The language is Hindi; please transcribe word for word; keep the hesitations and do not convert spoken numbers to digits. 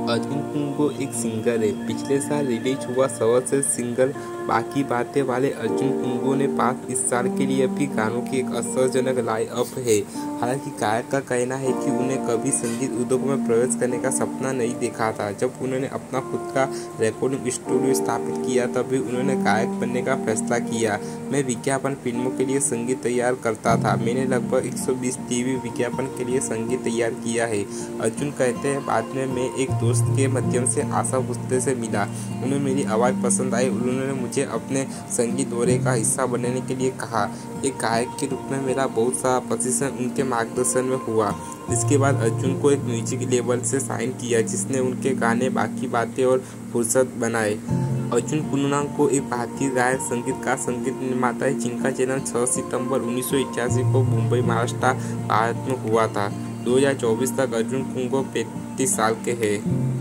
अर्जुन कुंगो एक सिंगर है। पिछले साल रिलीज हुआ सर्वश्रेष्ठ सिंगर बाकी बातें वाले अर्जुन कुंगो ने पास इस साल के लिए भी गानों की एक आश्चर्यजनक लाइनअप है। हालांकि गायक का कहना है कि उन्हें कभी संगीत उद्योग में प्रवेश करने का सपना नहीं देखा था। जब उन्होंने अपना खुद का रिकॉर्डिंग स्टूडियो स्थापित किया तभी उन्होंने गायक बनने का फैसला किया। मैं विज्ञापन फिल्मों के लिए संगीत तैयार करता था। मैंने लगभग एक सौ बीस टीवी विज्ञापन के लिए संगीत तैयार किया है। अर्जुन कहते हैं, बाद में मैं एक दोस्त के माध्यम से आशा भोसले से मिला। उन्हें मेरी आवाज़ पसंद आई। उन्होंने मुझे अपने संगीत दौरे का हिस्सा बनने के लिए कहा। एक गायक के रूप में मेरा बहुत सारा प्रशिक्षण उनके मार्गदर्शन में हुआ। इसके बाद अर्जुन को एक म्यूजिक लेबल से साइन किया जिसने उनके गाने बाकी बातें और फुर्सत बनाए। अर्जुन कुंगो को एक भारतीय गायक संगीतकार संगीत निर्माता है जिनका जन्म छह सितंबर उन्नीस सौ इक्यासी को मुंबई महाराष्ट्र भारत में हुआ था। दो हज़ार चौबीस तक अर्जुन कुंगो पैंतीस साल के हैं।